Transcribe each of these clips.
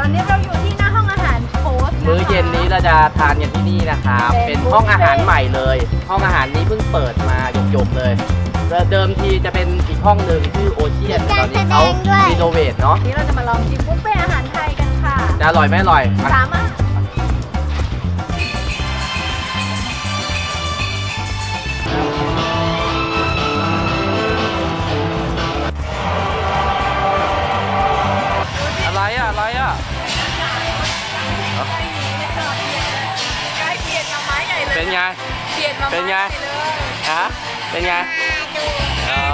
ตอนนี้เราอยู่ที่หน้าห้องอาหารโค้ชมื้อเย็นนี้เราจะทานกันที่นี่นะครับเป็นห้องอาหารใหม่เลยห้องอาหารนี้เพิ่งเปิดมาหยกๆเลยเดิมทีจะเป็นอีกห้องหนึ่งชื่อโอเชียนตอนนี้เขารีโนเวทเนาะนี่เราจะมาลองชิมบุฟเฟ่อาหารไทยกันค่ะจะอร่อยไหมอร่อยสามารถอะไรอ่ะเป็นไงเป็นไงฮะเป็นไงอ๋อ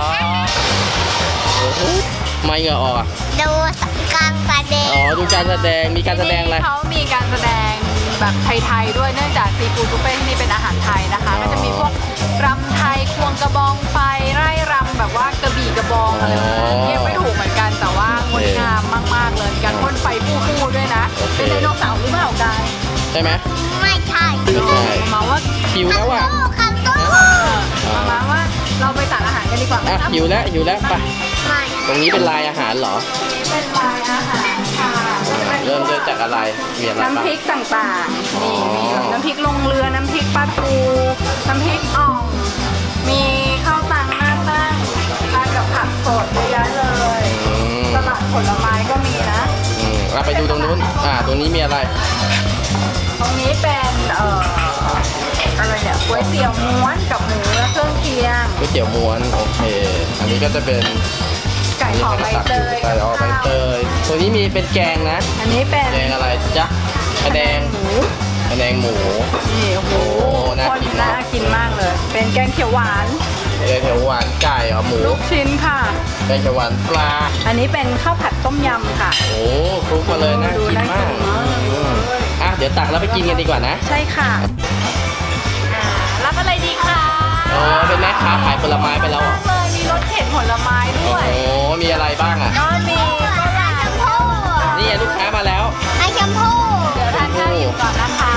ไม่เหงื่อออกดูการแสดงอ๋อดูการแสดงมีการแสดงอะไรเขามีการแสดงแบบไทยๆด้วยเนื่องจากซีฟู้ดบุฟเฟ่ที่นี่เป็นอาหารไทยนะคะก็จะมีพวกรำไทยควงกระบองไฟไร่รำแบบว่ากระบี่กระบองอะไรแบบนั้นเรียกไม่ถูกเหมือนกันแต่ว่างดงามมากๆเลยการพ่นไฟฟู่ๆด้วยนะเป็นไดโนเสาร์หรือเปล่ากายใช่ไหมไม่ใช่มาว่าหิวแล้วอ่ะมาว่าเราไปสั่งอาหารกันดีกว่าหิวแล้วไปตรงนี้เป็นลายอาหารเหรอเป็นลายอาหารค่ะเริ่มจากอะไรมีอะไรบ้างน้ำพริกต่างๆนี่มีน้ำพริกลงเรือน้ำพริกปลาทูน้ำพริกอ่องมีข้าวตังหน้าตั้งทานกับผักสดเยอะเลยสลัดผลไม้ก็มีนะไปดูตรงนู้นตรงนี้มีอะไรตรงนี้เป็นอะไรเนี่ยก๋วยเตี๋ยวม้วนกับหมูและเครื่องเคียงก๋วยเตี๋ยวม้วนโอเคอันนี้ก็จะเป็นไก่ห่อใบเตยไก่ห่อใบเตยตัวนี้มีเป็นแกงนะอันนี้เป็นแกงอะไรจ๊ะกระแดงหมูนี่โอ้โหน่ากินมากเลยเป็นแกงเขียวหวานไก่หมูลูกชิ้นค่ะแกงเขียวหวานปลาอันนี้เป็นข้าวผัดต้มยำค่ะโอ้คลุกมาเลยน่ากินมากเดี๋ยวตักแล้วไปกินกันดีกว่านะใช่ค่ะรับอะไรดีคะเป็นแม่ค้าขายผลไม้ไปแล้วเลยมีรถเข็นผลไม้ด้วยโอ้มีอะไรบ้างอ่ะก็มีนี่ลูกค้ามาแล้วไอแชมพูเดี๋ยวทานข้าวอยู่ก่อนนะคะ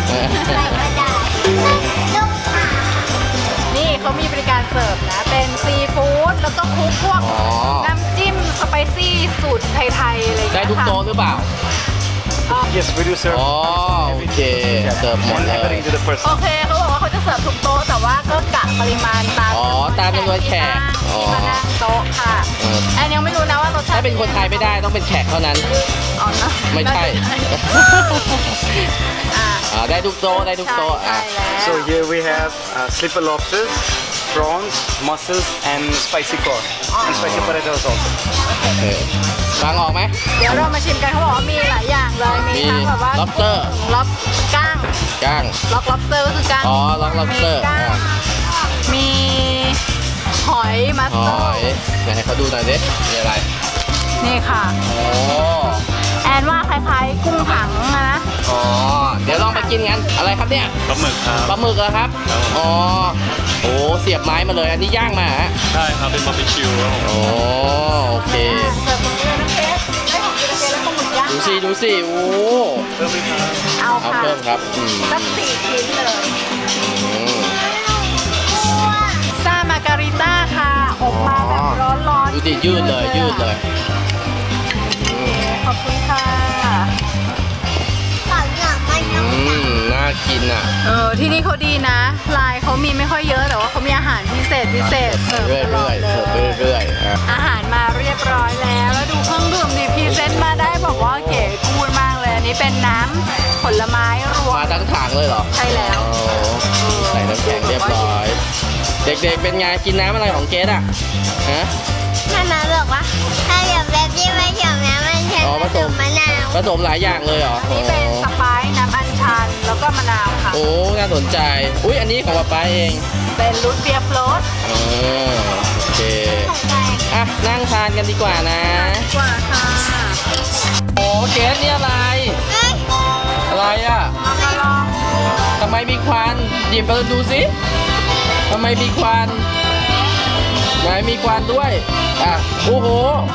นี่เขามีบริการเสิร์ฟนะเป็นซีฟู้ดแล้วก็คลุกพวกน้ำจิ้มสไปซี่สูตรไทยๆอะไรได้ทุกโต๊ะหรือเปล่า Yes, we do serve. โอเคเสิร์ฟหมดเลยโอเคเขาบอกว่าเขาจะเสิร์ฟทุกโต๊ะแต่ว่าก็กะปริมาณตามจำนวนแขกที่มานั่งโต๊ะค่ะแอนยังไม่รู้นะว่ารสชาติถ้าเป็นคนไทยไม่ได้ต้องเป็นแขกเท่านั้นไม่ใช่ได้ทุกโต๊ะ So here we have slipper lobsters, prawns, mussels, and spicy corn, and spicy potatoes also. ฟังออกไหมเดี๋ยวเรามาชิมกันเขาบอกว่ามีหลายอย่างเลยมีทั้งแบบว่า lobster ก้างlobster ก็คือก้าง lobster มีหอยมัสเตอร์ไหนให้เขาดูหน่อยดิมีอะไรนี่ค่ะแอนว่าคล้ายๆกุ้งถังนะเดี๋ยวลองไปกินกันอะไรครับเนี่ยปลาหมึกครับปลาหมึกเหรอครับโอ้เสียบไม้มาเลยอันนี้ย่างมาฮะใช่ครับเป็นบาร์บีคิวโอเคเสิร์ฟตรงนี้น้ำเค้กได้ของกินเค้กแล้วปลาหมึกย่างดูสิโอ้เพิ่มไหมครับเอาเพิ่มครับสัก4 ชิ้นเลยซ่ามาการิต้าค่ะอบมาแบบร้อนดูดิยืดเลยขอบคุณค่ะน่ากินอ่ะที่นี่เขาดีนะลายเขามีไม่ค่อยเยอะแต่ว่าเขามีอาหารพิเศษเสิร์ฟเรื่อยอาหารมาเรียบร้อยแล้วดูเครื่องดื่มดิพรีเซนต์มาได้บอกว่าเก๋กูดมากเลยอันนี้เป็นน้ำผลไม้รวมมาทั้งถังเลยเหรอใช่แล้วใส่น้ำแข็งเรียบร้อยเด็กๆเป็นไงกินน้ำอะไรของเกดอ่ะท่านมาบอกว่าถ้าอยากแบบที่ไม่ชอบน้ำมันใช้ผสมมะนาวผสมหลายอย่างเลยเหรออันนี้เป็นสไปซ์น้ำอัญชันแล้วก็มะนาวค่ะโอ้น่าสนใจอันนี้ของป้าเองเป็นรูทเบียร์โฟลตโอเคนั่งทานกันดีกว่านะค่ะเกดนี่อะไรอ่ะทำไมมีควันหยิบมาดูสิทำไมมีควันมีควันด้วยโอ้โห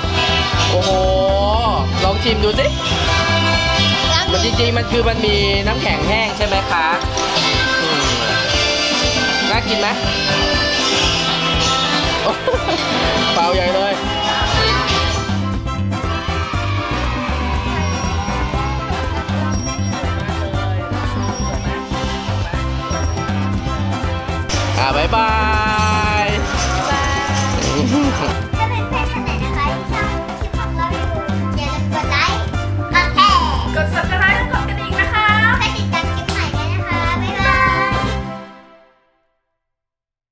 ลองชิมดูสิมันจริงๆมันมีน้ำแข็งแห้งใช่ไหมคะน่ากินไหมเปล่าใหญ่เลยบ๊ายบายบ๊ายบาย